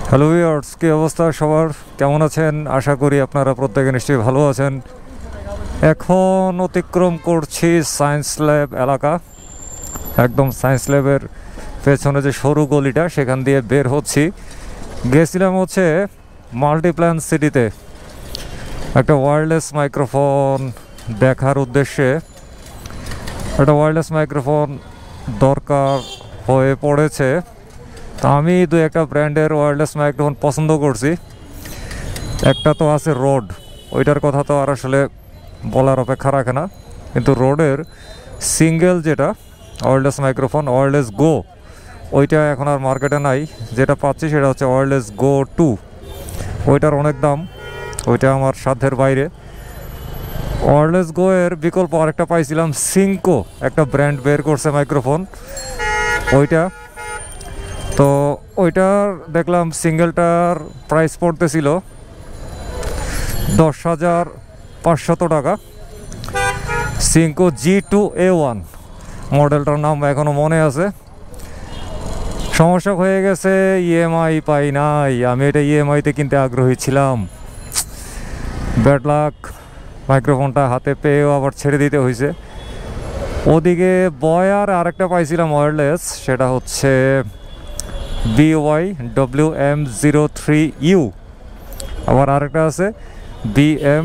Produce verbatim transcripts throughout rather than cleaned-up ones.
Hello viewers, কি অবস্থা সবার? কেমন আছেন? আশা করি আপনারা প্রত্যেকে নিশ্চয়ই ভালো আছেন। এখন অতিক্রম করছি সায়েন্স ল্যাব এলাকা। একদম সায়েন্স ল্যাবের পেছনে যে সরু গলিটা, সেখান দিয়ে বের হচ্ছি। গেছিলাম হচ্ছে মাল্টিপ্ল্যান সিটিতে একটা ওয়্যারলেস মাইক্রোফোন দেখার উদ্দেশ্যে। একটা ওয়্যারলেস মাইক্রোফোন দরকার হয়ে পড়েছে। তো আমি দু একটা ব্র্যান্ডের ওয়্যারলেস মাইক্রোফোন পছন্দ করছি। একটা তো আছে রোড, ওইটার কথা তো আর আসলে বলার অপেক্ষা রাখে না। কিন্তু রোডের সিঙ্গেল যেটা ওয়্যারলেস মাইক্রোফোন, ওয়্যারলেস গো, ওইটা এখন আর মার্কেটে নাই। যেটা পাচ্ছি সেটা হচ্ছে ওয়্যারলেস গো টু। ওইটার অনেক দাম, ওইটা আমার সাধ্যের বাইরে। ওয়্যারলেস গো এর বিকল্প আরেকটা পাইছিলাম, সিঙ্কো একটা ব্র্যান্ড বের করছে মাইক্রোফোন, ওইটা। তো ওইটার দেখলাম সিঙ্গেলটার প্রাইস পড়তেছিল দশ হাজার পাঁচশত টাকা। সিঙ্কো জি টু এ ওয়ান মডেলটার নাম এখনও মনে আছে। সমস্যা হয়ে গেছে, ইএমআই পাই নাই। আমি এটা ইএমআইতে কিনতে আগ্রহী ছিলাম। ব্যাড লাক, মাইক্রোফোনটা হাতে পেয়েও আবার ছেড়ে দিতে হয়েছে। ওদিকে বয়ার আরেকটা পাইছিলাম ওয়্যারলেস, সেটা হচ্ছে B Y W M zero three U. আবার আরেকটা আছে বিএম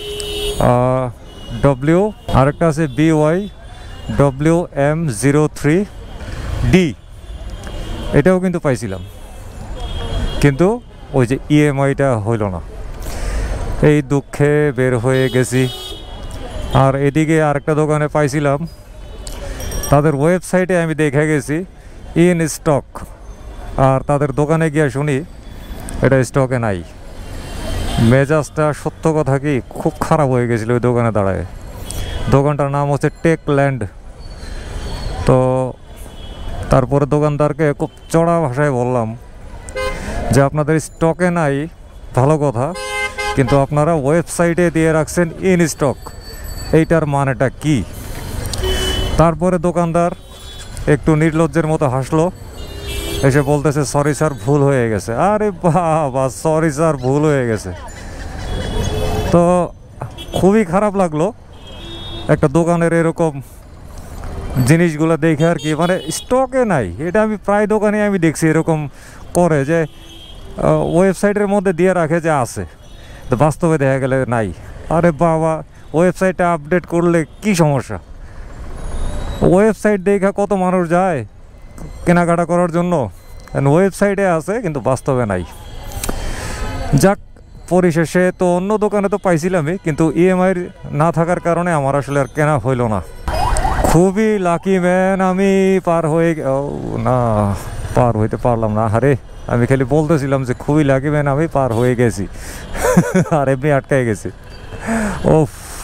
ডব্লিউ, আরেকটা আছে B Y W M zero three D. এটাও কিন্তু পাইছিলাম, কিন্তু ওই যে ইএমআইটা হইল না। এই দুঃখে বের হয়ে গেছি। আর এদিকে আরেকটা দোকানে পাইছিলাম, তাদের ওয়েবসাইটে আমি দেখে গেছি ইন স্টক, আর তাদের দোকানে গিয়ে শুনি এটা স্টকে নাই। মেজাজটা সত্য কথা কি খুব খারাপ হয়ে গেছিলো ওই দোকানে দাঁড়ায়। দোকানটার নাম হচ্ছে টেকল্যান্ড। তো তারপরে দোকানদারকে খুব চড়া ভাষায় বললাম যে আপনাদের স্টকে নাই ভালো কথা, কিন্তু আপনারা ওয়েবসাইটে দিয়ে রাখছেন ইন স্টক, এইটার মানেটা কি? তারপরে দোকানদার একটু নির্লজ্জের মতো হাসলো, এসে বলতেছে সরি স্যার, ভুল হয়ে গেছে। আরে বাবা, সরি স্যার, ভুল হয়ে গেছে। তো খুবই খারাপ লাগলো একটা দোকানের এরকম জিনিসগুলো দেখে আর কি। মানে স্টকে নাই, এটা আমি প্রায় দোকানে আমি দেখছি এরকম করে, যে ওয়েবসাইটের মধ্যে দিয়ে রাখে যে আছে, তো বাস্তবে দেখা গেলে নাই। আরে বাবা, ওয়েবসাইটটা আপডেট করলে কি সমস্যা? ওয়েবসাইট দেখে কত মানুষ যায় কেনাকাটা করার জন্য, ওয়েবসাইটে আছে কিন্তু বাস্তবে নাই। যাক, পরিশেষে তো অন্য দোকানে তো পাইছিলামই, কিন্তু ইএমআই না থাকার কারণে আমার আসলে আর কেনা হইল না। খুবই লাকি ম্যান আমি। পার হয়ে না, পার হইতে পারলাম না। আরে আমি খালি বলতেছিলাম যে খুবই লাকি ম্যান আমি, পার হয়ে গেছি আর এমনি আটকাই গেছি। ও,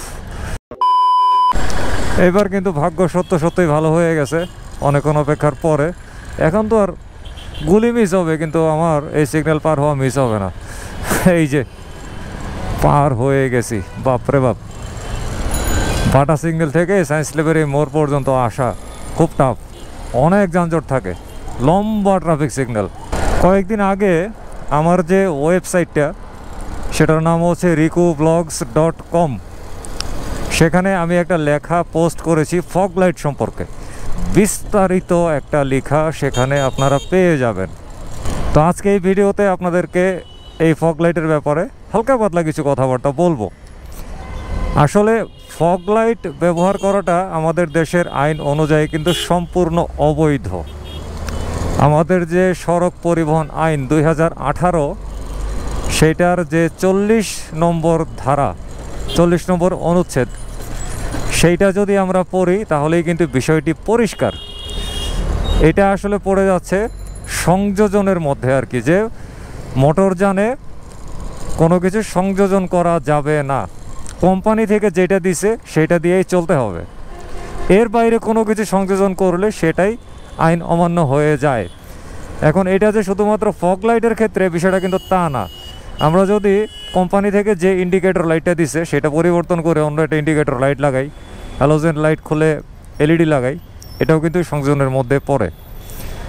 এবার কিন্তু ভাগ্য সত্য সত্যই ভালো হয়ে গেছে অনেকক্ষণ অপেক্ষার পরে। এখন তো আর গুলি মিস হবে, কিন্তু আমার এই সিগন্যাল পার হওয়া মিস হবে না। এই যে পার হয়ে গেছি, বাপরে বাপ। বাটা সিগন্যাল থেকে সায়েন্স ল্যাবের এই মোড় পর্যন্ত আসা খুব টাফ, অনেক যানজট থাকে, লম্বা ট্রাফিক সিগন্যাল। কয়েকদিন আগে আমার যে ওয়েবসাইটটা, সেটার নাম হচ্ছে রিকু ব্লগস ডট কম, সেখানে আমি একটা লেখা পোস্ট করেছি ফগ লাইট সম্পর্কে। বিস্তারিত একটা লেখা সেখানে আপনারা পেয়ে যাবেন। তো আজকে এই ভিডিওতে আপনাদেরকে এই ফগ লাইটের ব্যাপারে হালকা পাতলা কিছু কথাবার্তা বলবো। আসলে ফগ লাইট ব্যবহার করাটা আমাদের দেশের আইন অনুযায়ী কিন্তু সম্পূর্ণ অবৈধ। আমাদের যে সড়ক পরিবহন আইন দুই হাজার আঠারো, সেটার যে চল্লিশ নম্বর ধারা, চল্লিশ নম্বর অনুচ্ছেদ, সেইটা যদি আমরা পড়ি তাহলেই কিন্তু বিষয়টি পরিষ্কার। এটা আসলে পড়ে যাচ্ছে সংযোজনের মধ্যে আর কি, যে মোটরযানে কোনো কিছু সংযোজন করা যাবে না। কোম্পানি থেকে যেটা দিছে সেটা দিয়েই চলতে হবে। এর বাইরে কোনো কিছু সংযোজন করলে সেটাই আইন অমান্য হয়ে যায়। এখন এটা যে শুধুমাত্র ফগ লাইটের ক্ষেত্রে, বিষয়টা কিন্তু তা না। আমরা যদি কোম্পানি থেকে যে ইন্ডিকেটর লাইটটা দিছে সেটা পরিবর্তন করে অন্য একটা ইন্ডিকেটর লাইট লাগাই, হ্যালোজেন লাইট খুলে এলইডি লাগাই, এটাও কিন্তু সংযোজনের মধ্যে পড়ে।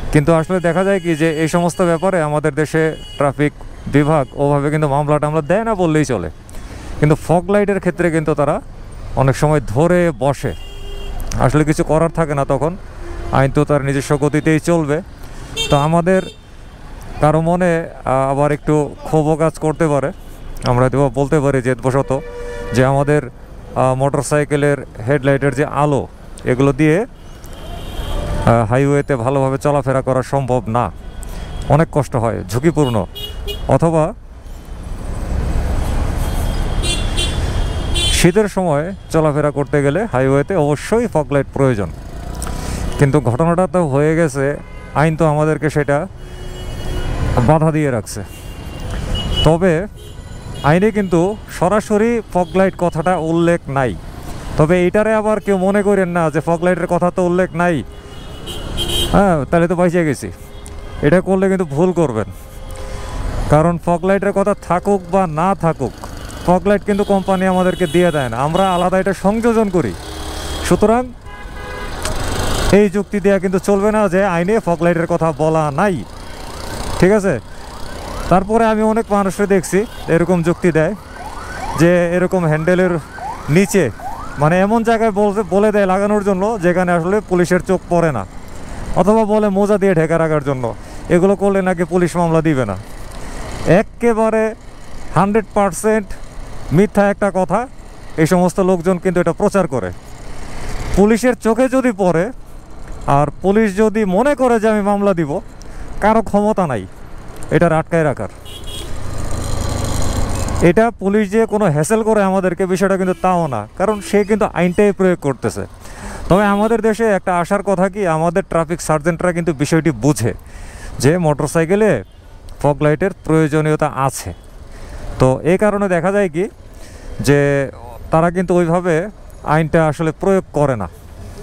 কিন্তু আসলে দেখা যায় কি যে এই সমস্ত ব্যাপারে আমাদের দেশে ট্রাফিক বিভাগ ওভাবে কিন্তু মামলা টামলা দেয় না বললেই চলে। কিন্তু ফগ লাইটের ক্ষেত্রে কিন্তু তারা অনেক সময় ধরে বসে, আসলে কিছু করার থাকে না তখন, আইন তো তার নিজস্ব গতিতেই চলবে। তো আমাদের কারো মনে আবার একটু ক্ষোভও কাজ করতে পারে, আমরা হয়তো বলতে পারি জেদবশত যে আমাদের মোটর সাইকেলের হেডলাইটের যে আলো এগুলো দিয়ে হাইওয়েতে ভালোভাবে চলাফেরা করা সম্ভব না, অনেক কষ্ট হয়, ঝুঁকিপূর্ণ। অথবা শীতের সময় চলাফেরা করতে গেলে হাইওয়েতে অবশ্যই ফগ লাইট প্রয়োজন। কিন্তু ঘটনাটা তো হয়ে গেছে, আইন তো আমাদেরকে সেটা বাধা দিয়ে রাখছে। তবে আইনে কিন্তু সরাসরি ফগ লাইট কথাটা উল্লেখ নাই। তবে এইটারে আবার কেউ মনে করেন না যে ফগ লাইটের কথা তো উল্লেখ নাই, হ্যাঁ তাহলে তো বাইচে গেছি, এটা করলে কিন্তু ভুল করবেন। কারণ ফগ লাইটের কথা থাকুক বা না থাকুক, ফগ লাইট কিন্তু কোম্পানি আমাদেরকে দিয়ে দেয় না, আমরা আলাদা এটা সংযোজন করি। সুতরাং এই যুক্তি দেওয়া কিন্তু চলবে না যে আইনে ফগ লাইটের কথা বলা নাই, ঠিক আছে। তারপরে আমি অনেক মানুষকে দেখছি এরকম যুক্তি দেয় যে এরকম হ্যান্ডেলের নিচে মানে এমন জায়গায় বলতে বলে দেয় লাগানোর জন্য যেখানে আসলে পুলিশের চোখ পড়ে না, অথবা বলে মোজা দিয়ে ঢেকে রাখার জন্য। এগুলো করলে নাকি পুলিশ মামলা দিবে না। একেবারে হান্ড্রেড পারসেন্ট মিথ্যা একটা কথা। এই সমস্ত লোকজন কিন্তু এটা প্রচার করে। পুলিশের চোখে যদি পড়ে আর পুলিশ যদি মনে করে যে আমি মামলা দিব, কারো ক্ষমতা নাই এটার আটকায় রাখার। এটা পুলিশ যে কোনো হ্যাসেল করে আমাদেরকে, বিষয়টা কিন্তু তাও না, কারণ সে কিন্তু আইনটাই প্রয়োগ করতেছে। তবে আমাদের দেশে একটা আসার কথা কি, আমাদের ট্রাফিক সার্জেন্টরা কিন্তু বিষয়টি বুঝে যে মোটরসাইকেলে ফগ লাইটের প্রয়োজনীয়তা আছে। তো এই কারণে দেখা যায় কি যে তারা কিন্তু ওইভাবে আইনটা আসলে প্রয়োগ করে না।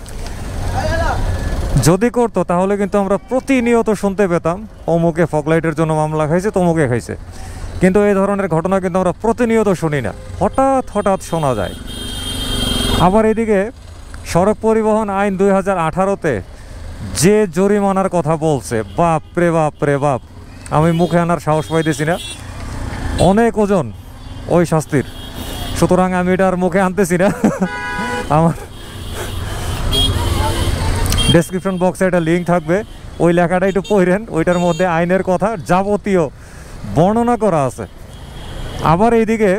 যদি করতো তাহলে কিন্তু আমরা প্রতিনিয়ত শুনতে পেতাম অমুকে ফগ লাইটের জন্য মামলা খাইছে, তমুকে খাইছে। কিন্তু এই ধরনের ঘটনা কিন্তু আমরা প্রতিনিয়ত শুনি না, হঠাৎ হঠাৎ শোনা যায়। আবার এদিকে সড়ক পরিবহন আইন দুই হাজার আঠারোতে যে জরিমানার কথা বলছে, বাপ রে বাপ রে বাপ, আমি মুখে আনার সাহস পাইতেছি না, অনেক ওজন ওই শাস্তির। সুতরাং আমি এটা আর মুখে আনতেছি না। আমার ডেসক্রিপশন বক্সে একটা লিঙ্ক থাকবে, ওই লেখাটা একটু পড়েন, ওইটার মধ্যে আইনের কথা যাবতীয় বর্ণনা করা আছে। আবার এইদিকে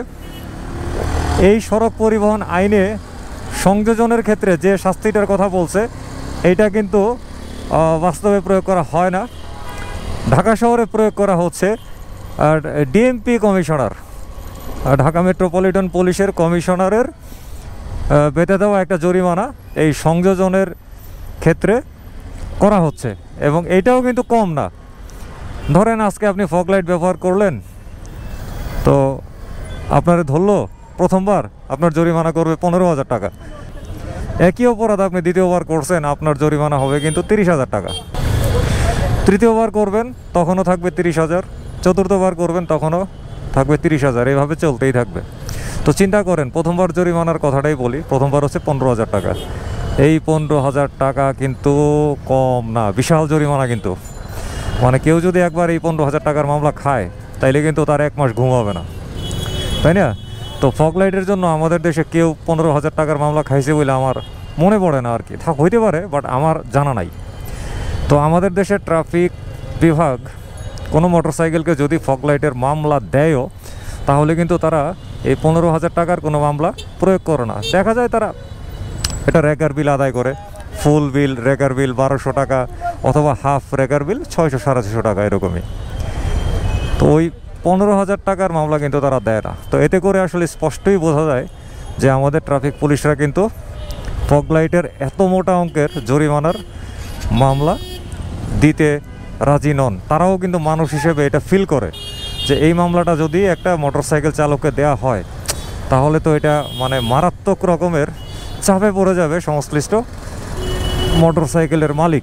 এই সড়ক পরিবহন আইনে সংযোজনের ক্ষেত্রে যে শাস্তিটার কথা বলছে, এইটা কিন্তু বাস্তবে প্রয়োগ করা হয় না। ঢাকা শহরে প্রয়োগ করা হচ্ছে আর ডিএমপি কমিশনার, ঢাকা মেট্রোপলিটন পুলিশের কমিশনারের বেঁধে দেওয়া একটা জরিমানা এই সংযোজনের ক্ষেত্রে করা হচ্ছে। এবং এইটাও কিন্তু কম না। ধরেন আজকে আপনি ফগ লাইট ব্যবহার করলেন, তো আপনার ধরলো প্রথমবার, আপনার জরিমানা করবে পনেরো হাজার টাকা। একই অপরাধ আপনি দ্বিতীয়বার করছেন, আপনার জরিমানা হবে কিন্তু তিরিশ হাজার টাকা। তৃতীয়বার করবেন তখনও থাকবে তিরিশ হাজার, চতুর্থবার করবেন তখনও থাকবে তিরিশ হাজার, এইভাবে চলতেই থাকবে। তো চিন্তা করেন, প্রথমবার জরিমানার কথাটাই বলি, প্রথমবার হচ্ছে পনেরো হাজার টাকা। এই পনেরো হাজার টাকা কিন্তু কম না, বিশাল জরিমানা কিন্তু। মানে কেউ যদি একবার এই পনেরো হাজার টাকার মামলা খায় তাইলে কিন্তু তার এক মাস ঘুম হবে না, তাই না? তো ফগ লাইটের জন্য আমাদের দেশে কেউ পনেরো হাজার টাকার মামলা খাইছে বলে আমার মনে পড়ে না আর কি, থাক হইতে পারে, বাট আমার জানা নাই। তো আমাদের দেশের ট্রাফিক বিভাগ কোনো মোটরসাইকেলকে যদি ফগ লাইটের মামলা দেয়ও, তাহলে কিন্তু তারা এই পনেরো হাজার টাকার কোনো মামলা প্রয়োগ করে না। দেখা যায় তারা এটা রেকার বিল আদায় করে, ফুল বিল রেকার বিল বারোশো টাকা, অথবা হাফ রেকার বিল ছয়শো সাড়ে ছশো টাকা এরকমই। তো ওই পনেরো হাজার টাকার মামলা কিন্তু তারা দেয় না। তো এতে করে আসলে স্পষ্টই বোঝা যায় যে আমাদের ট্রাফিক পুলিশরা কিন্তু ফগ লাইটের এত মোটা অঙ্কের জরিমানার মামলা দিতে রাজি নন। তারাও কিন্তু মানুষ হিসেবে এটা ফিল করে যে এই মামলাটা যদি একটা মোটরসাইকেল চালককে দেয়া হয় তাহলে তো এটা মানে মারাত্মক রকমের চাপে পড়ে যাবে সংশ্লিষ্ট মোটরসাইকেলের মালিক।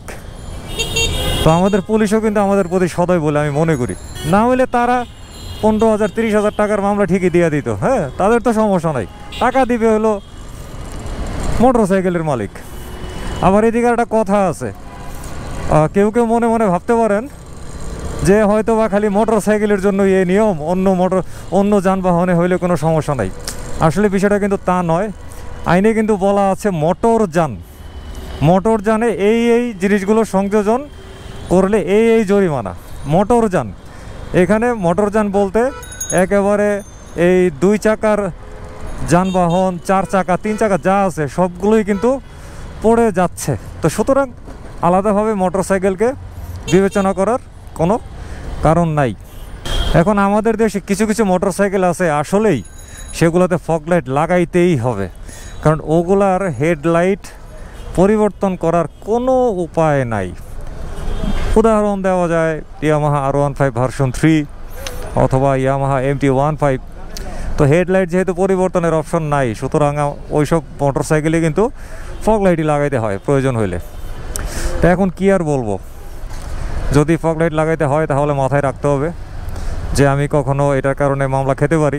তো আমাদের পুলিশও কিন্তু আমাদের প্রতি সদয় বলে আমি মনে করি। না হলে তারা পনেরো হাজার তিরিশ হাজার টাকার মামলা ঠিকই দিয়ে দিত, হ্যাঁ তাদের তো সমস্যা নাই, টাকা দিবে হলো মোটরসাইকেলের মালিক। আবার এদিকে একটা কথা আছে, কেউ কেউ মনে মনে ভাবতে পারেন যে হয়তো বা খালি মোটর সাইকেলের জন্য এই নিয়ম, অন্য মোটর অন্য যানবাহনে হইলে কোনো সমস্যা নাই। আসলে বিষয়টা কিন্তু তা নয়। আইনে কিন্তু বলা আছে মোটর যান, মোটর যানে এই এই জিনিসগুলো সংযোজন করলে এই এই জরিমানা। মোটর যান, এখানে মোটর যান বলতে একেবারে এই দুই চাকার যানবাহন, চার চাকা, তিন চাকা যা আছে সবগুলোই কিন্তু পড়ে যাচ্ছে। তো সুতরাং আলাদাভাবে মোটর সাইকেলকে বিবেচনা করার কোনো কারণ নাই। এখন আমাদের দেশে কিছু কিছু মোটর সাইকেল আছে আসলেই সেগুলোতে ফগলাইট লাগাইতেই হবে, কারণ ওগুলার হেডলাইট পরিবর্তন করার কোনো উপায় নাই। উদাহরণ দেওয়া যায় Yamaha R one five version three অথবা Yamaha M T one five. তো হেডলাইট যেহেতু পরিবর্তনের অপশন নাই, সুতরাং ওইসব মোটর সাইকেলে কিন্তু ফগলাইটই লাগাইতে হয় প্রয়োজন হইলে। তো এখন কি আর বলবো, যদি ফগলাইট লাগাইতে হয় তাহলে মাথায় রাখতে হবে যে আমি কখনো এটার কারণে মামলা খেতে পারি,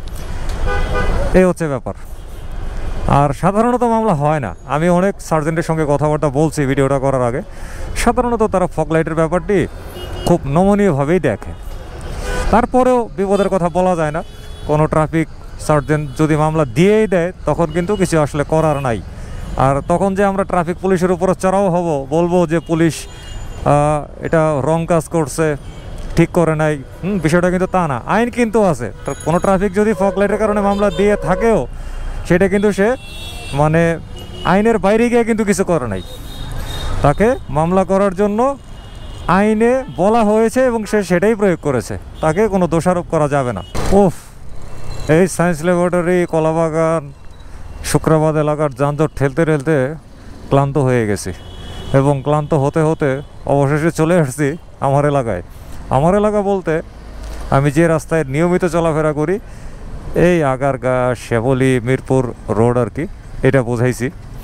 এই হচ্ছে ব্যাপার। আর সাধারণত মামলা হয় না। আমি অনেক সার্জেন্টের সঙ্গে কথাবার্তা বলছি ভিডিওটা করার আগে, সাধারণত তারা ফগলাইটের ব্যাপারটি খুব নমনীয়ভাবেই দেখে। তারপরেও বিপদের কথা বলা যায় না। কোনো ট্রাফিক সার্জেন্ট যদি মামলা দিয়েই দেয় তখন কিন্তু কিছু আসলে করার নাই। আর তখন যে আমরা ট্রাফিক পুলিশের উপরে চড়াও হব, বলবো যে পুলিশ এটা রং কাজ করছে, ঠিক করে নাই, হুম বিষয়টা কিন্তু তা না। আইন কিন্তু আছে। কোনো ট্রাফিক যদি ফগলাইটের কারণে মামলা দিয়ে থাকেও সেটা কিন্তু সে মানে আইনের বাইরে গিয়ে কিন্তু কিছু করে নাই। তাকে মামলা করার জন্য আইনে বলা হয়েছে এবং সে সেটাই প্রয়োগ করেছে, তাকে কোনো দোষারোপ করা যাবে না। ওফ, এই সায়েন্স ল্যাবরেটরি, কলাবাগান, শুক্রাবাদ এলাকার যানজট ঠেলতে ঠেলতে ক্লান্ত হয়ে গেছি এবং ক্লান্ত হতে হতে অবশেষে চলে আসছি আমার এলাকায়। আমার এলাকা বলতে আমি যে রাস্তায় নিয়মিত চলাফেরা করি, এই আগারগা, শ্যাবলী, মিরপুর রোড আর কি, এটা বোঝাইছি।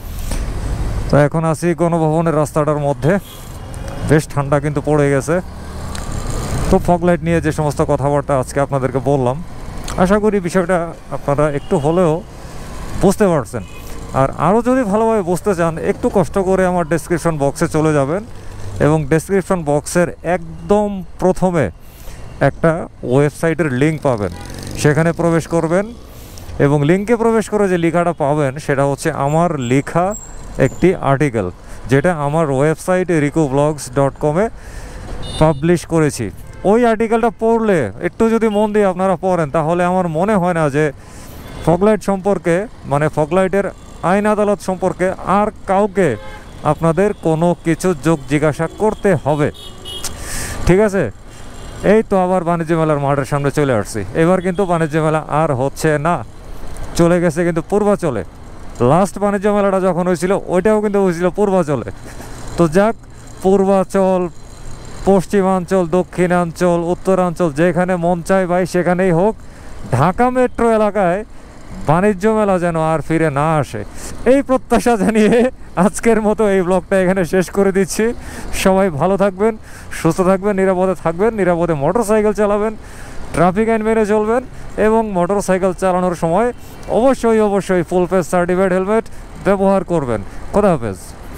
তো এখন আছি গণভবনের রাস্তাটার মধ্যে। বেশ ঠান্ডা কিন্তু পড়ে গেছে। তো ফগলাইট নিয়ে যে সমস্ত কথাবার্তা আজকে আপনাদেরকে বললাম, আশা করি বিষয়টা আপনারা একটু হলেও বুঝতে পারছেন। আর আরও যদি ভালোভাবে বুঝতে চান একটু কষ্ট করে আমার ডেসক্রিপশন বক্সে চলে যাবেন এবং ডেসক্রিপশন বক্সের একদম প্রথমে একটা ওয়েবসাইটের লিঙ্ক পাবেন, সেখানে প্রবেশ করবেন এবং লিঙ্কে প্রবেশ করে যে লেখাটা পাবেন সেটা হচ্ছে আমার লেখা একটি আর্টিকেল, যেটা আমার ওয়েবসাইট রিকু ব্লগস ডট কমে পাবলিশ করেছি। ওই আর্টিকেলটা পড়লে একটু যদি মন দিয়ে আপনারা পড়েন তাহলে আমার মনে হয় না যে ফগলাইট সম্পর্কে মানে ফগলাইটের আইন আদালত সম্পর্কে আর কাউকে আপনাদের কোনো কিছু যোগ জিজ্ঞাসা করতে হবে। ঠিক আছে, এই তো আবার বাণিজ্য মেলার মাঠের সামনে চলে আসছি। এবার কিন্তু বাণিজ্য মেলা আর হচ্ছে না, চলে গেছে কিন্তু পূর্বাচলে। লাস্ট বাণিজ্য মেলাটা যখন হয়েছিল ওইটাও কিন্তু হয়েছিল পূর্বাচলে। তো যাক, পূর্বাচল, পশ্চিমাঞ্চল, দক্ষিণাঞ্চল, উত্তরাঞ্চল, যেখানে মন চায় ভাই সেখানেই হোক, ঢাকা মেট্রো এলাকায় বাণিজ্য মেলা যেন আর ফিরে না আসে, এই প্রত্যাশা জানিয়ে আজকের মতো এই ব্লগটা এখানে শেষ করে দিচ্ছি। সবাই ভালো থাকবেন, সুস্থ থাকবেন, নিরাপদে থাকবেন, নিরাপদে মোটর সাইকেল চালাবেন, ট্রাফিক আইন মেনে চলবেন এবং মোটর সাইকেল চালানোর সময় অবশ্যই অবশ্যই ফুল ফেস সার্টিফাইড হেলমেট ব্যবহার করবেন। খোদা হাফেজ।